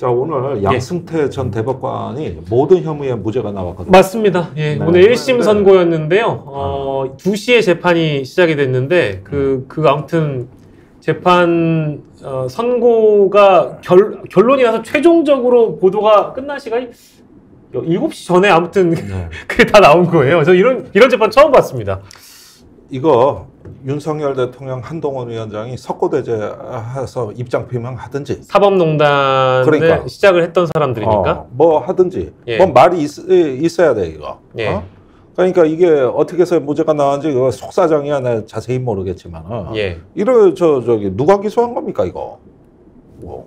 자, 오늘 양승태 전 대법관이 모든 혐의에 무죄가 나왔거든요. 맞습니다. 예, 네. 오늘 1심 선고였는데요. 2시에 재판이 시작이 됐는데 아무튼 재판 선고가 결론이 나서 최종적으로 보도가 끝난 시간이 7시 전에 아무튼 네. 그게 다 나온 거예요. 저 이런 재판 처음 봤습니다. 이거 윤석열 대통령 한동훈 위원장이 석고대죄해서 입장 표명하든지 사법농단을 그러니까. 시작을 했던 사람들이니까 뭐 하든지 예. 뭐 말이 있어야 돼 이거. 예. 그러니까 이게 어떻게 해서 무죄가 나왔는지 그거 속사정이야 나 자세히 모르겠지만 예. 저기 누가 기소한 겁니까 이거? 뭐.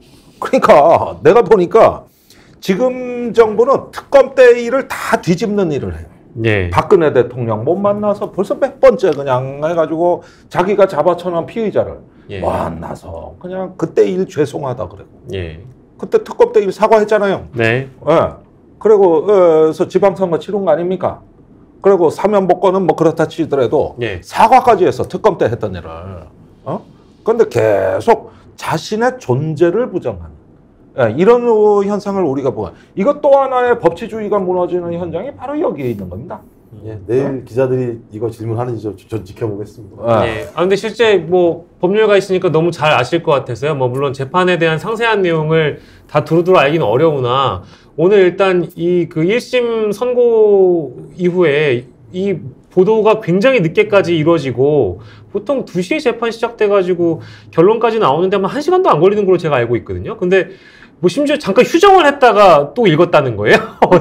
그러니까 내가 보니까 지금 정부는 특검 때 일을 다 뒤집는 일을 해요. 예. 박근혜 대통령 못 만나서 벌써 몇 번째 그냥 해가지고 자기가 잡아쳐놓은 피의자를 예. 만나서 그냥 그때 일 죄송하다 그래고 예. 그때 특검 때 일 사과했잖아요. 네. 예. 그리고 그래서 지방선거 치른 거 아닙니까? 그리고 사면복권은 뭐 그렇다 치더라도 예. 사과까지 해서 특검 때 했던 일을 그런데 계속 자신의 존재를 부정하는 이런 현상을 우리가 보아. 이것 또 하나의 법치주의가 무너지는 현장이 바로 여기에 있는 겁니다. 예, 내일 기자들이 이거 질문하는지 전 지켜보겠습니다. 예. 근데 실제 뭐 법률가 있으니까 너무 잘 아실 것 같아서요. 뭐 물론 재판에 대한 상세한 내용을 다 두루두루 알기는 어려우나 오늘 일단 이 1심 선고 이후에 이 보도가 굉장히 늦게까지 이루어지고 보통 2시에 재판 시작돼가지고 결론까지 나오는데 한 1시간도 안 걸리는 걸로 제가 알고 있거든요. 근데 뭐 심지어 잠깐 휴정을 했다가 또 읽었다는 거예요.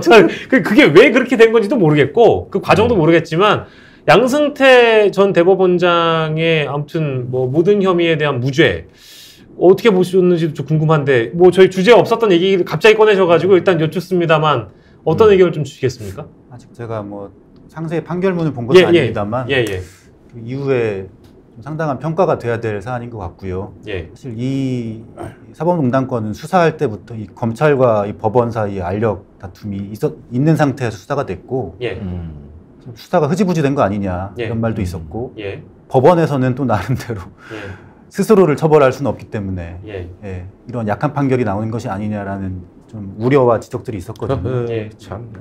그게 왜 그렇게 된 건지도 모르겠고 그 과정도 모르겠지만 양승태 전 대법원장의 아무튼 뭐 모든 혐의에 대한 무죄 어떻게 보셨는지도 좀 궁금한데 뭐 저희 주제에 없었던 얘기를 갑자기 꺼내셔가지고 일단 여쭙습니다만 어떤 의견을 좀 주시겠습니까? 아직 제가 뭐 상세히 판결문을 본 것은 아닙니다만 그 이후에 좀 상당한 평가가 돼야 될 사안인 것 같고요. 예. 사실 이 사법농단건은 수사할 때부터 이 검찰과 이 법원 사이에 알력 다툼이 있는 상태에서 수사가 됐고 예. 수사가 흐지부지된 거 아니냐 예. 이런 말도 있었고 예. 법원에서는 또 나름대로 스스로를 처벌할 수는 없기 때문에 예. 이런 약한 판결이 나오는 것이 아니냐라는 좀 우려와 지적들이 있었거든요. 예. 참.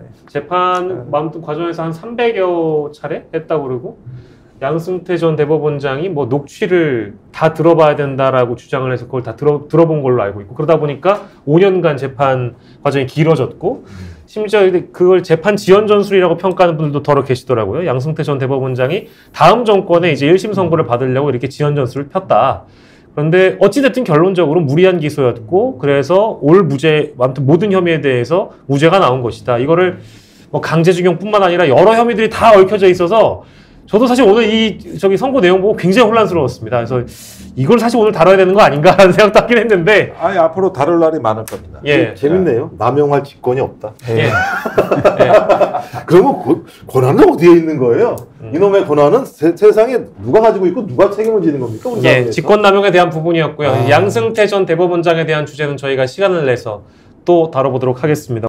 재판 아무튼 과정에서 한 300여 차례 했다고 그러고 양승태 전 대법원장이 뭐 녹취를 다 들어봐야 된다라고 주장을 해서 그걸 다 들어본 걸로 알고 있고 그러다 보니까 5년간 재판 과정이 길어졌고 심지어 그걸 재판 지연 전술이라고 평가하는 분들도 더러 계시더라고요. 양승태 전 대법원장이 다음 정권에 이제 1심 선고를 받으려고 이렇게 지연 전술을 폈다. 그런데 어찌됐든 결론적으로 무리한 기소였고 그래서 올 무죄, 아무튼 모든 혐의에 대해서 무죄가 나온 것이다. 이거를 뭐 강제징용뿐만 아니라 여러 혐의들이 다 얽혀져 있어서 저도 사실 오늘 선고 내용 보고 굉장히 혼란스러웠습니다. 그래서 이걸 사실 오늘 다뤄야 되는 거 아닌가라는 생각도 하긴 했는데. 앞으로 다룰 날이 많을 겁니다. 예. 재밌네요. 남용할 직권이 없다. 예. 그러면 권한은 어디에 있는 거예요? 이놈의 권한은 세상에 누가 가지고 있고 누가 책임을 지는 겁니까? 우리 예. 직권남용에 대한 부분이었고요. 양승태 전 대법원장에 대한 주제는 저희가 시간을 내서 또 다뤄보도록 하겠습니다.